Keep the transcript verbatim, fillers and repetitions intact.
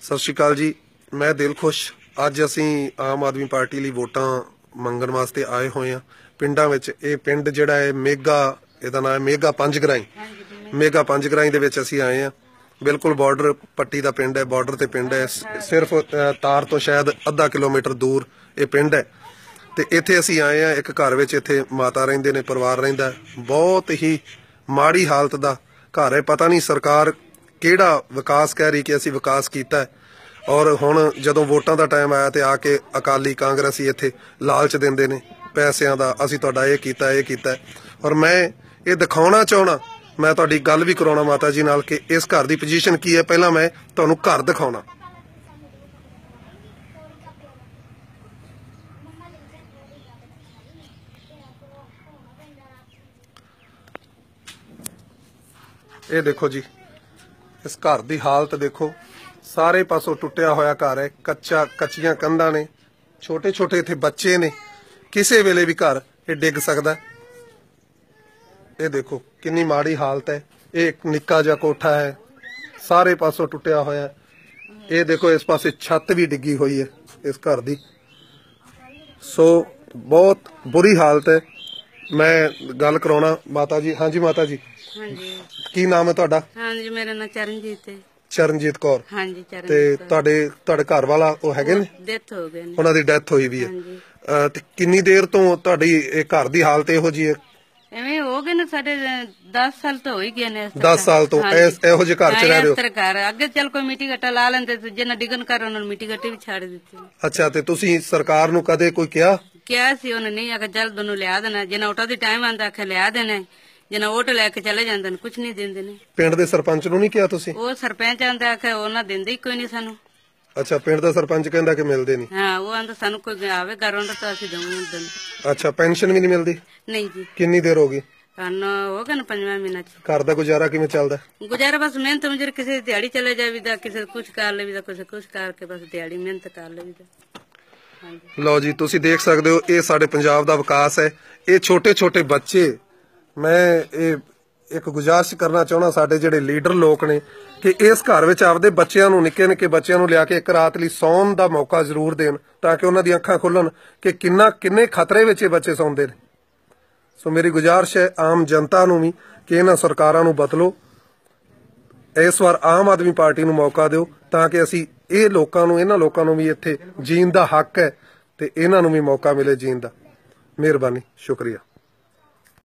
सत श्री अकाल जी। मैं दिल खुश अज असी आम आदमी पार्टी लिए वोटां मंगण वास्ते आए हुए हैं पिंडां विच। ये पिंड जिहड़ा है मेगा, इहदा नाम है मेगा पंजगराई। मेगा पंजगराई दे विच असी आए हैं। बिल्कुल बॉर्डर पट्टी का पिंड है, बॉर्डर ते पिंड है। सिर्फ तार तो शायद अद्धा किलोमीटर दूर ये पिंड है। ते इत्थे असी आए हैं एक घर विच। इत्थे माता रहिंदे ने, परिवार रहिंदा है। बहुत ही माड़ी हालत दा घर है। पता नहीं सरकार किहड़ा विकास कह रही कि असी विकास कीता है, और हुण जदों वोटां दा टाइम आया तो आके अकाली कांग्रेसी इत्थे लालच दिंदे ने पैसिਆਂ ਦਾ। असी तुहाडा ये कीता ये कीता है। और मैं ये दिखाउणा चाहुंदा, मैं तुहाडी गल भी कराउणा माता जी नाल कि इस घर की पोजीशन की है। पहला मैं तुहानूं घर दिखाउणा। ये देखो जी, इस घर की हालत देखो। सारे पासों टुटिया होया घर है, कच्चा कच्चियां कंधां ने, छोटे छोटे इत्थे बच्चे ने, किसी वेले भी घर ये डिग सकदा है। ये देखो कितनी माड़ी हालत है। ये एक निक्का जिहा कोठा है, सारे पासों टुटिया होया है। ये देखो इस पासे छत भी डिगी हुई है इस घर की। सो बहुत बुरी हालत है। मैं गल कराउणा माता जी। हाँ जी माता जी, हाँ जी, की नाम है तुहाडा? हाँ जी, मेरा नाम चरणजीत है। चरणजीत कौर। हाँ जी, ते चरणजीत कौर। तुहाडे तुहाडे घर वाला वो हैगे ने? डेथ हो गए ने। उन्हां दी डेथ होई भी है। हाँ जी। अ, ते किन्नी देर तो तुहाडी ये घर दी हालत इहो जी है? ਐਵੇਂ ਹੋ ਗਏ ਨੇ ਸਾਡੇ दस साल तो हो ही गए ने। दस साल तो इस ਇਹੋ ਜਿਹੇ ਘਰ ਚ ਰਹਿ ਰਹੇ ਹੋ? ਇਸ ਤਰ੍ਹਾਂ ਘਰ ਅੱਗੇ ਚੱਲ ਕੋਈ ਮਿੱਟੀ ਘੱਟਾ ਲਾ ਲੈਂਦੇ ਤੇ ਜਿੰਨਾ ਡਿਗਨ ਕਰ ਉਹਨਾਂ ਨੂੰ ਮਿੱਟੀ ਘੱਟੇ ਵੀ ਛੱਡ ਦਿੱਤੀ। ਅੱਛਾ, ਤੇ ਤੁਸੀਂ ਸਰਕਾਰ ਨੂੰ ਕਦੇ ਕੋਈ ਕਿਹਾ? ਕਿਹਾ ਸੀ ਉਹਨੇ, ਨਹੀਂ ਆਖਿਆ ਜਲਦ ਉਹਨੂੰ ਲਿਆ ਦੇਣਾ। ਜਿੰਨਾ ਓਟਾ ਦੀ ਟਾਈਮ ਆਂਦਾ ਆਖਿਆ ਲਿਆ ਦੇਣਾ, ਜਿੰਨਾ ਓਟ ਲੈ ਕੇ ਚਲੇ ਜਾਂਦੇ ਨੇ ਕੁਝ ਨਹੀਂ ਦਿੰਦੇ ਨੇ। ਪਿੰਡ ਦੇ ਸਰਪੰਚ ਨੂੰ ਨਹੀਂ ਕਿਹਾ ਤੁਸੀਂ? ਉਹ ਸਰਪੰਚ ਆਂਦਾ ਆਖਿਆ ਉਹਨਾਂ ਦਿੰਦੇ ਹੀ ਕੋਈ ਨਹੀਂ ਸਾਨੂੰ। ਅੱਛਾ, ਪਿੰਡ ਦਾ ਸਰਪੰਚ ਕਹਿੰਦਾ ਕਿ ਮਿਲਦੇ ਨਹੀਂ। ਹਾਂ, ਉਹ ਆਂਦਾ ਸਾਨੂੰ ਕੋਈ ਆਵੇ ਘਰੋਂ ਤਾਂ ਅਸੀਂ ਦਵਾਂਗੇ। ਅੱਛਾ, ਪੈਨਸ਼ਨ ਵੀ ਨਹੀਂ ਮਿਲਦੀ? ਨਹੀਂ ਜੀ। ਕਿੰਨੀ ਦੇਰ ਹੋ ਗਈ? ਹੋ ਗਿਆ ਨਾ ਪੰਜਵਾਂ ਮਹੀਨਾ ਚ। ਘਰ ਦਾ ਗੁਜ਼ਾਰਾ ਕਿਵੇਂ ਚੱਲਦਾ? ਗੁਜ਼ਾਰਾ ਬਸ ਮਿਹਨਤ ਮਜ਼ਦੂਰੀ, ਕਿਸੇ ਦਿਹਾੜੀ ਚਲੇ ਜਾਵੀਦਾ, ਕਿਸੇ ਕੁਛ ਕਰ ਲਈਦਾ, ਕਿਸੇ ਕੁਛ ਕਰਕੇ ਬਸ ਦਿਹਾੜੀ ਮਿਹਨਤ ਕਰ ਲਈਦਾ। ਲਓ ਜੀ, ਤੁਸੀਂ ਦੇਖ ਸਕਦੇ ਹੋ ਇਹ ਸਾਡੇ ਪੰਜਾਬ ਦਾ ਵਿਕਾਸ ਹੈ। ਇਹ ਛੋਟੇ ਛੋਟੇ ਬੱਚੇ, ਮੈਂ ਇਹ ਇੱਕ ਗੁਜ਼ਾਰਿਸ਼ ਕਰਨਾ ਚਾਹੁੰਦਾ ਸਾਡੇ ਜਿਹੜੇ ਲੀਡਰ ਲੋਕ ਨੇ ਕਿ ਇਸ ਘਰ ਵਿੱਚ ਆਪਦੇ ਬੱਚਿਆਂ ਨੂੰ, ਨਿੱਕੇ ਨਿੱਕੇ ਬੱਚਿਆਂ ਨੂੰ ਲਿਆ ਕੇ ਇੱਕ ਰਾਤ ਲਈ ਸੌਣ ਦਾ ਮੌਕਾ ਜ਼ਰੂਰ ਦੇਣ, ਤਾਂ ਕਿ ਉਹਨਾਂ ਦੀਆਂ ਅੱਖਾਂ ਖੁੱਲਣ ਕਿ ਕਿੰਨਾ ਕਿੰਨੇ ਖਤਰੇ ਵਿੱਚ ਇਹ ਬੱਚੇ ਸੌਂਦੇ ਨੇ। ਸੋ ਮੇਰੀ ਗੁਜ਼ਾਰਿਸ਼ ਹੈ ਆਮ ਜਨਤਾ ਨੂੰ ਵੀ ਕਿ ਇਹਨਾਂ ਸਰਕਾਰਾਂ ਨੂੰ ਬਦਲੋ। ਇਸ ਵਾਰ ਆਮ ਆਦਮੀ ਪਾਰਟੀ ਨੂੰ ਮੌਕਾ ਦਿਓ ਤਾਂ ਕਿ ਅਸੀਂ ਇਹ ਲੋਕਾਂ ਨੂੰ, ਇਹਨਾਂ ਲੋਕਾਂ ਨੂੰ ਵੀ ਇੱਥੇ ਜੀਣ ਦਾ ਹੱਕ ਹੈ ਤੇ ਇਹਨਾਂ ਨੂੰ ਵੀ ਮੌਕਾ ਮਿਲੇ ਜੀਣ ਦਾ। ਮਿਹਰਬਾਨੀ, ਸ਼ੁਕਰੀਆ।